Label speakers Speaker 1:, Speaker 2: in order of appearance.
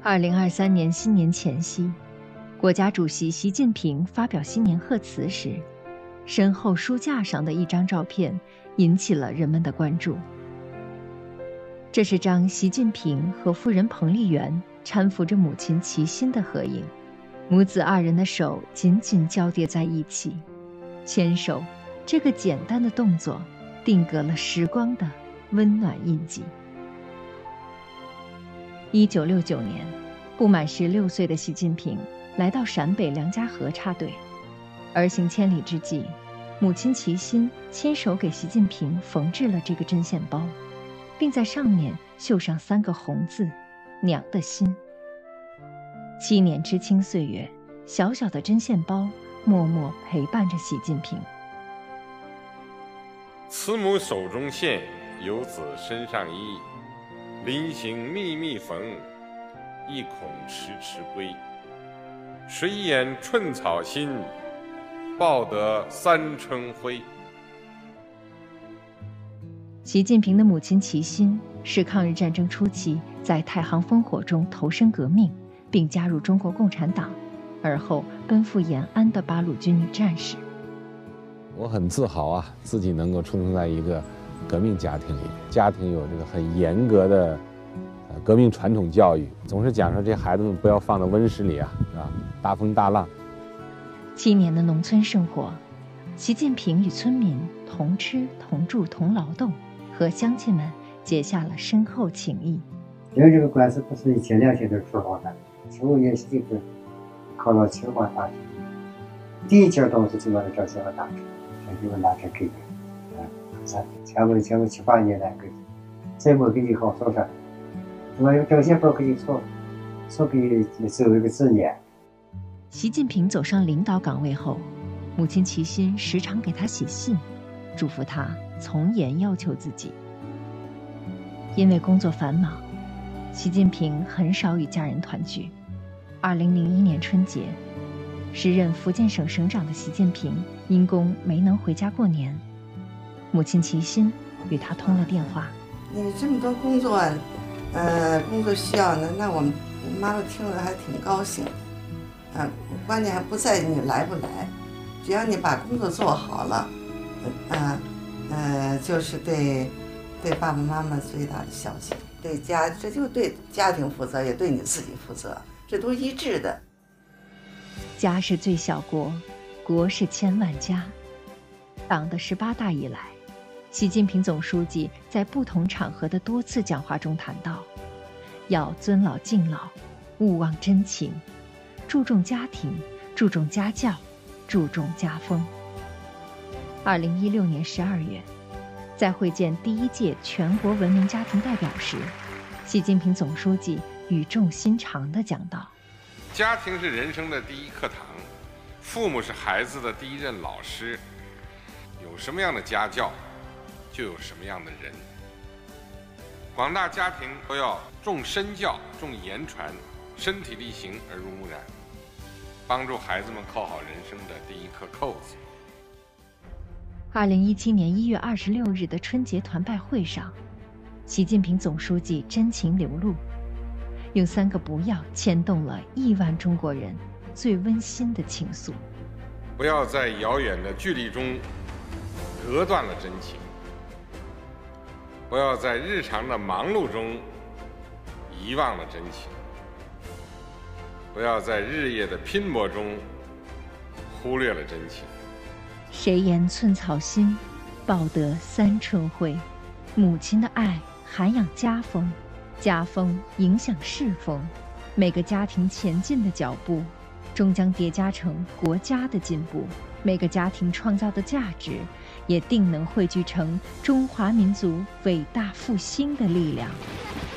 Speaker 1: 2023年新年前夕，国家主席习近平发表新年贺词时，身后书架上的一张照片引起了人们的关注。这是张习近平和夫人彭丽媛搀扶着母亲齐心的合影，母子二人的手紧紧交叠在一起，牵手这个简单的动作定格了时光的温暖印记。1969年，不满16岁的习近平来到陕北梁家河插队，儿行千里之际，母亲齐心亲手给习近平缝制了这个针线包，并在上面绣上3个红字“娘的心”。7年知青岁月，小小的针线包默默陪伴着习近平。
Speaker 2: 慈母手中线，游子身上衣。临行密密缝，意恐迟迟归。谁言寸草心，报得三春晖。
Speaker 1: 习近平的母亲齐心是抗日战争初期在太行烽火中投身革命，并加入中国共产党，而后奔赴延安的八路军女战士。
Speaker 3: 我很自豪啊，自己能够出生在一个革命家庭里，家庭有这个很严格的革命传统教育，总是讲说这孩子们不要放到温室里啊，是吧？大风大浪。
Speaker 1: 7年的农村生活，习近平与村民同吃同住同劳动，和乡亲们结下了深厚情谊。
Speaker 4: 因为这个官司不是1天2天就处好的，15年时就是考了清华大学，第一届都是进到了这清华大学，这个拿着给前面7、8年来给，再没给你好说啥，我有这些包给你说给你走一个字眼。
Speaker 1: 习近平走上领导岗位后，母亲齐心时常给他写信，嘱咐他从严要求自己。因为工作繁忙，习近平很少与家人团聚。2001年春节，时任福建省省长的习近平因公没能回家过年，母亲齐心与他通了电话。
Speaker 5: 你这么多工作，工作需要呢，那我妈妈听了还挺高兴。关键还不在于你来不来，只要你把工作做好了，就是对爸爸妈妈最大的孝敬，对家，这就对家庭负责，也对你自己负责，这都一致的。
Speaker 1: 家是最小国，国是千万家。党的18大以来，习近平总书记在不同场合的多次讲话中谈到，要尊老敬老，勿忘真情，注重家庭，注重家教，注重家风。2016年12月，在会见第1届全国文明家庭代表时，习近平总书记语重心长地讲道：
Speaker 2: 家庭是人生的第一课堂，父母是孩子的第一任老师，有什么样的家教，就有什么样的人。广大家庭都要重身教，重言传，身体力行，耳濡目染，帮助孩子们扣好人生的第一颗扣子。
Speaker 1: 2017年1月26日的春节团拜会上，习近平总书记真情流露，用3个不要牵动了亿万中国人最温馨的情愫。
Speaker 2: 不要在遥远的距离中隔断了真情，不要在日常的忙碌中遗忘了真情，不要在日夜的拼搏中忽略了真情。
Speaker 1: 谁言寸草心，报得三春晖。母亲的爱涵养家风，家风影响世风，每个家庭前进的脚步终将叠加成国家的进步，每个家庭创造的价值也定能汇聚成中华民族伟大复兴的力量。